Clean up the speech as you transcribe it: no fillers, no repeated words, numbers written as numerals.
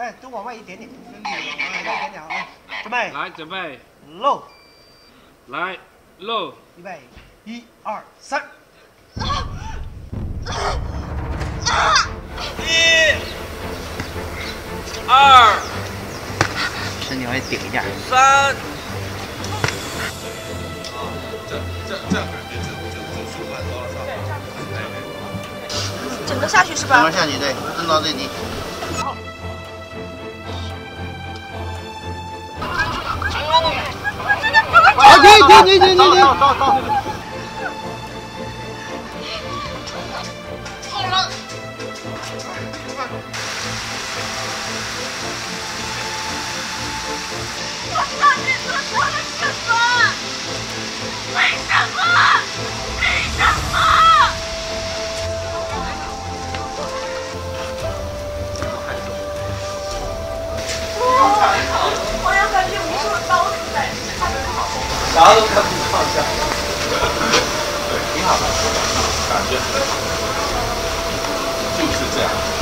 哎，都往外一点点，往外一点点啊！准备， 来，准备， 露， 来，露， 预备，1、2、3。 1、2， 身体往外顶一下。 3。 这样感觉就舒服很多了，是吧？ 整个下去是吧？ 整个下去，对，蹬到最低。好。停！ 好了。我上去做错了什么？为什么？为什么？我要感觉无数的刀子在插着好。 啥都看不上下，挺好的，感觉就是这样。